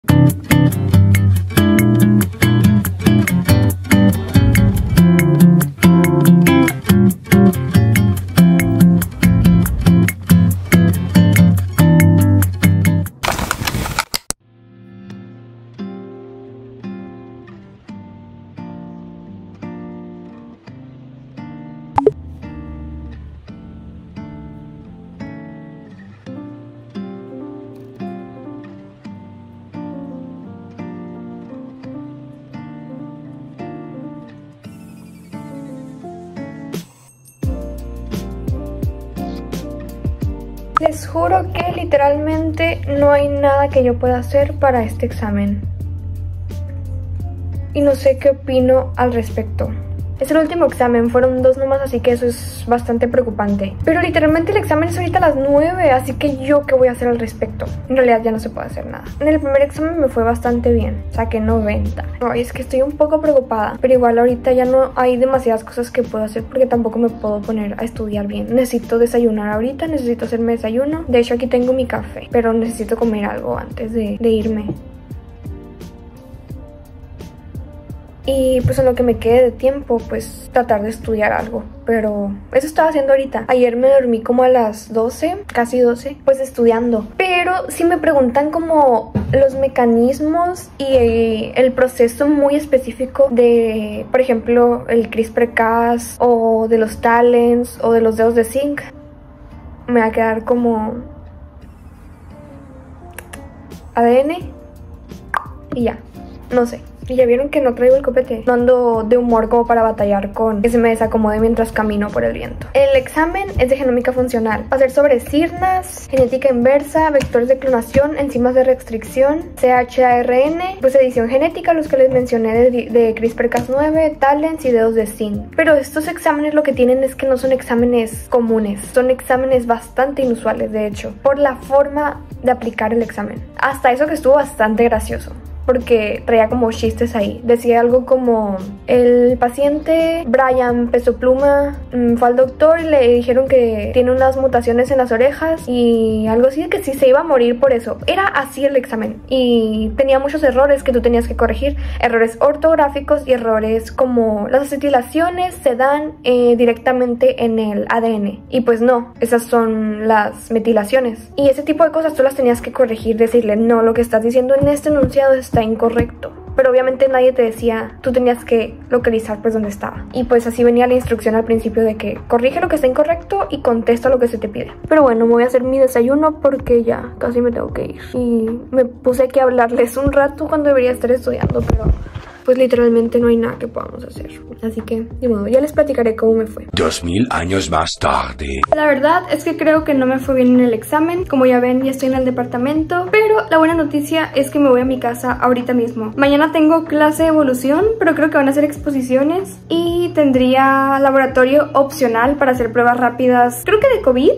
Les juro que literalmente no hay nada que yo pueda hacer para este examen. Y no sé qué opino al respecto. Es el último examen, fueron 2 nomás, así que eso es bastante preocupante. Pero literalmente el examen es ahorita a las 9, así que yo qué voy a hacer al respecto. En realidad ya no se puede hacer nada. En el primer examen me fue bastante bien, saqué 90. Ay, es que estoy un poco preocupada, pero igual ahorita ya no hay demasiadas cosas que puedo hacer porque tampoco me puedo poner a estudiar bien. Necesito desayunar ahorita, necesito hacerme desayuno. De hecho aquí tengo mi café, pero necesito comer algo antes de irme. Y pues en lo que me quede de tiempo, pues tratar de estudiar algo. Pero eso estaba haciendo ahorita. Ayer me dormí como a las 12, casi 12, pues estudiando. Pero si me preguntan como los mecanismos y el proceso muy específico de, por ejemplo, el CRISPR-Cas o de los talents o de los dedos de zinc, me va a quedar como ADN y ya, no sé. Y ya vieron que no traigo el copete. No ando de humor como para batallar con que se me desacomode mientras camino por el viento. El examen es de genómica funcional. Va a ser sobre sirnas, genética inversa, vectores de clonación, enzimas de restricción, chARN, pues edición genética, los que les mencioné de CRISPR-Cas9, talents y dedos de zinc. Pero estos exámenes lo que tienen es que no son exámenes comunes. Son exámenes bastante inusuales, de hecho, por la forma de aplicar el examen. Hasta eso que estuvo bastante gracioso, porque traía como chistes ahí. Decía algo como: el paciente Brian Peso Pluma fue al doctor y le dijeron que tiene unas mutaciones en las orejas y algo así de que sí se iba a morir por eso. Era así el examen y tenía muchos errores que tú tenías que corregir, errores ortográficos y errores como las acetilaciones se dan directamente en el ADN y pues no, esas son las metilaciones y ese tipo de cosas tú las tenías que corregir, decirle: no, lo que estás diciendo en este enunciado está incorrecto. Pero obviamente nadie te decía, tú tenías que localizar pues dónde estaba. Y pues así venía la instrucción al principio de que corrige lo que está incorrecto y contesta lo que se te pide. Pero bueno, me voy a hacer mi desayuno porque ya casi me tengo que ir. Y me puse aquí a hablarles un rato cuando debería estar estudiando, pero pues literalmente no hay nada que podamos hacer. Así que, de modo, ya les platicaré cómo me fue. 2000 años más tarde. La verdad es que creo que no me fue bien en el examen. Como ya ven, ya estoy en el departamento. Pero la buena noticia es que me voy a mi casa ahorita mismo. Mañana tengo clase de evolución, pero creo que van a ser exposiciones. Y tendría laboratorio opcional para hacer pruebas rápidas, creo que de COVID.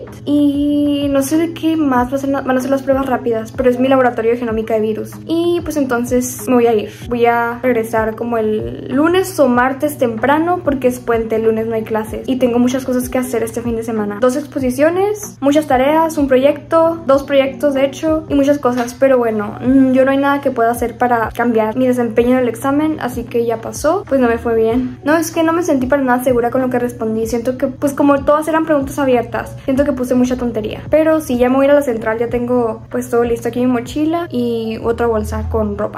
Y no sé de qué más van a ser las pruebas rápidas, pero es mi laboratorio de genómica de virus. Y pues entonces me voy a ir. Voy a regresar como el lunes o martes temprano porque es puente, el lunes no hay clases y tengo muchas cosas que hacer este fin de semana. 2 exposiciones, muchas tareas, un proyecto, 2 proyectos de hecho y muchas cosas, pero bueno, yo no hay nada que pueda hacer para cambiar mi desempeño en el examen, así que ya pasó, pues no me fue bien. No, es que no me sentí para nada segura con lo que respondí, siento que pues como todas eran preguntas abiertas, siento que puse mucha tontería, pero sí, ya me voy a ir a la central, ya tengo pues todo listo aquí, mi mochila y otra bolsa con ropa.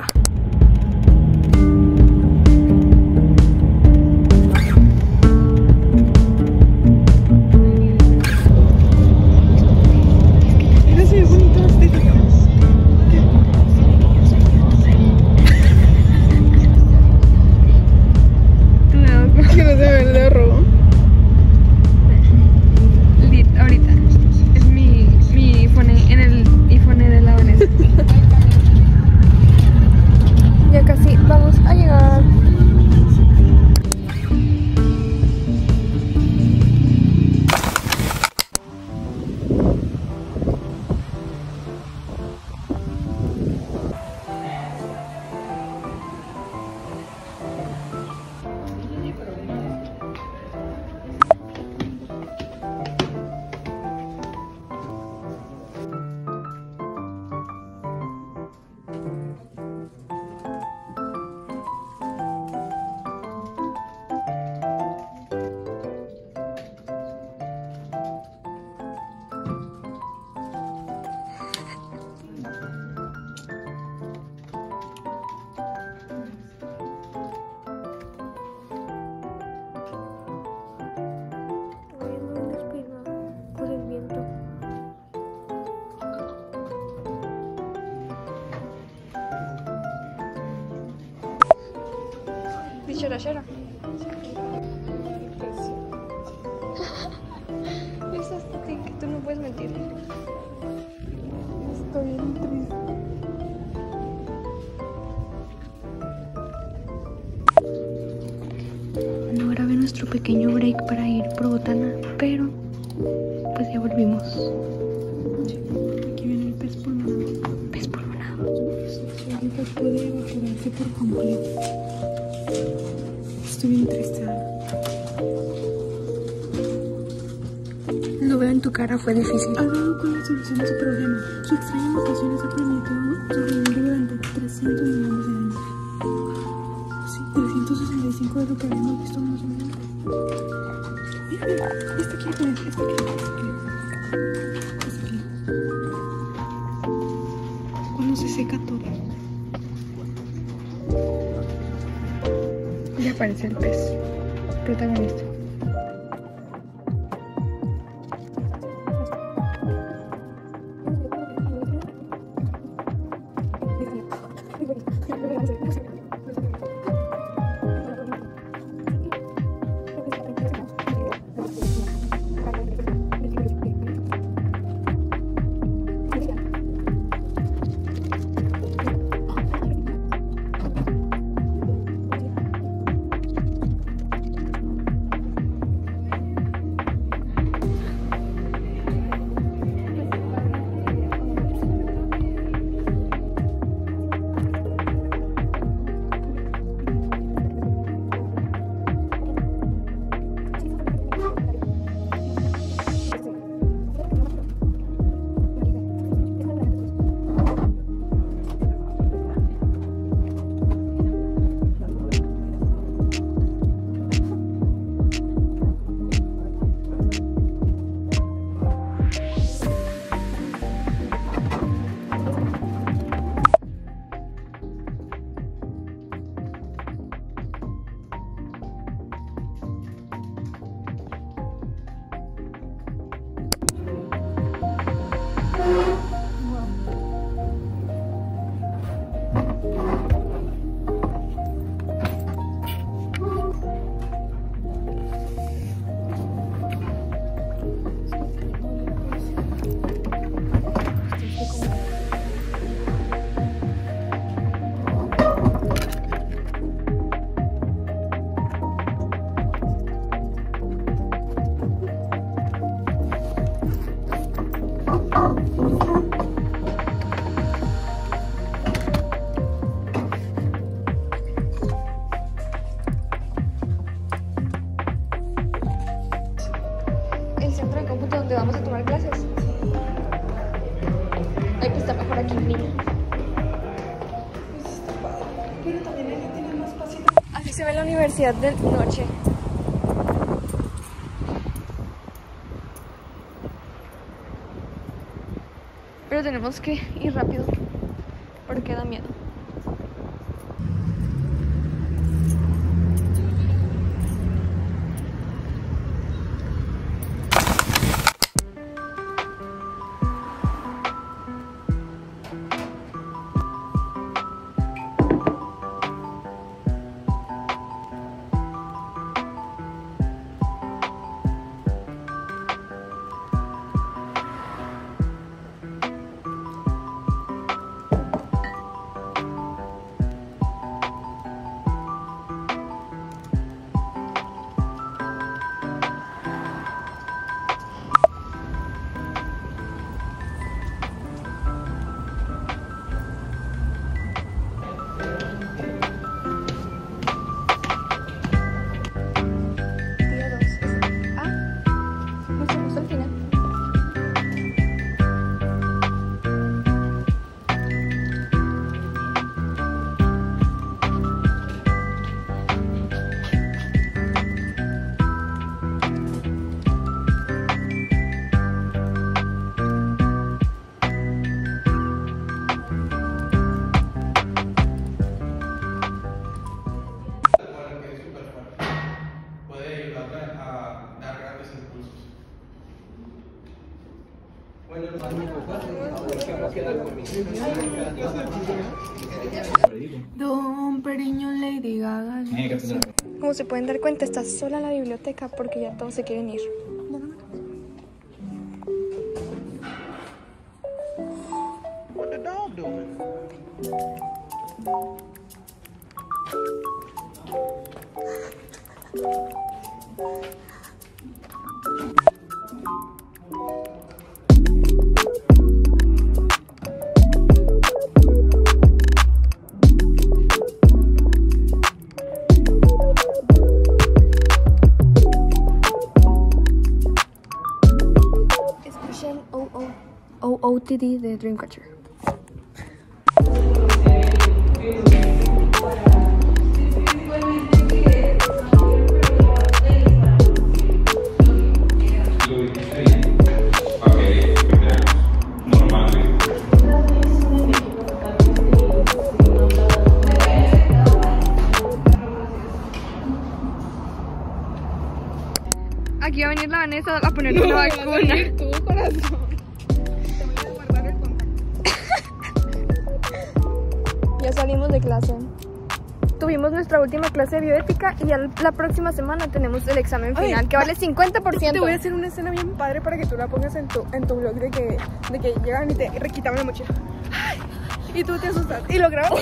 Shara Shara. Eso es que tú no puedes mentir. Estoy bien triste. No grabé nuestro pequeño break para ir por botana, pero pues ya volvimos. Aquí viene el pez pulmonado. Pez pulmonado. Ahorita puede evaporarse por completo. Estoy bien triste. Lo veo en tu cara, fue difícil. Ha dado con la solución de su problema. Su extraña mutación ha permitido sobrevivir durante 300 millones de años. Sí, 365 es lo que habíamos visto más o menos. Mira, mira, este aquí, este aquí, este aquí. Cuando se seca todo. Y aparece el pez protagonista. Donde vamos a tomar clases. Ay, pues está mejor aquí en línea. Pues está padre, pero también hay que tener más paciencia. Así se ve la universidad de noche. Pero tenemos que ir rápido porque da miedo. periño Lady Gaga. Como se pueden dar cuenta, está sola la biblioteca porque ya todos se quieren ir. What the dog doing? Escuchen OOTD de Dreamcatcher. Aquí va a venir la Vanessa a ponerle una vacuna. Tu corazón. Te voy a guardar el contacto. Ya salimos de clase. Tuvimos nuestra última clase de bioética y ya la próxima semana tenemos el examen final que vale 50%. Te voy a hacer una escena bien padre para que tú la pongas en tu blog de que llegan y te quitaban la mochila. Ay, y tú te asustas y lo grabas.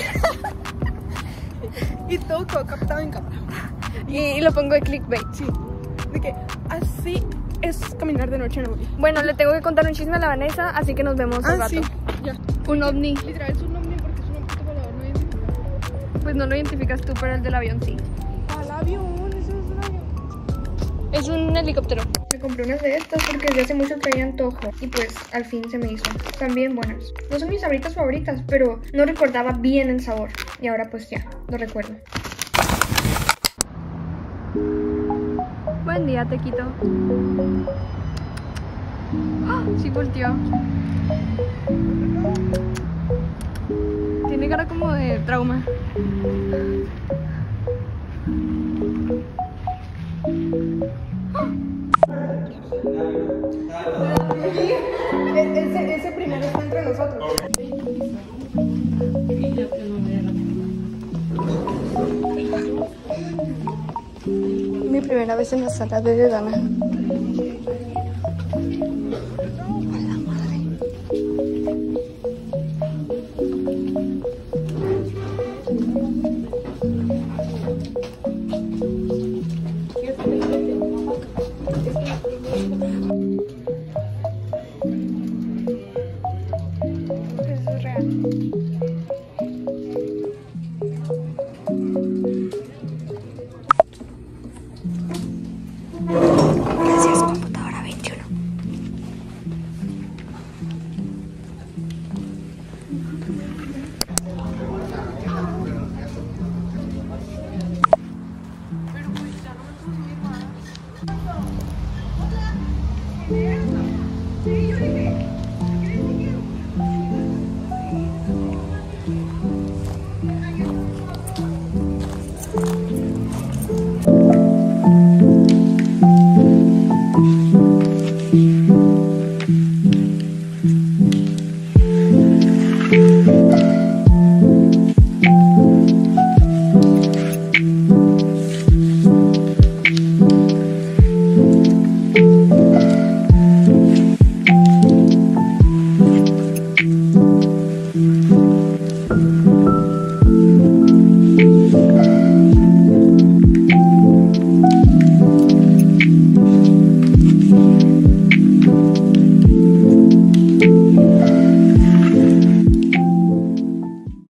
Y todo captado en cámara. Y lo pongo de clickbait. Sí. De que así es caminar de noche en Uri. Bueno, le tengo que contar un chisme a la Vanessa, así que nos vemos al rato. Sí, ya. Un ovni. Literal es un ovni porque es un objeto volador no identificado. Pues no lo identificas tú, pero el del avión sí. Al avión, eso es un avión. Es un helicóptero. Me compré unas de estas porque desde hace mucho traía antojo y pues al fin se me hizo. Están bien buenas. No son mis sabritas favoritas, pero no recordaba bien el sabor. Y ahora pues ya, lo recuerdo. Buen día, Tequito. ¡Ah! Sí volteó. Tiene cara como de trauma. Ese primero está entre nosotros. Mi primera vez en la sala de Dana.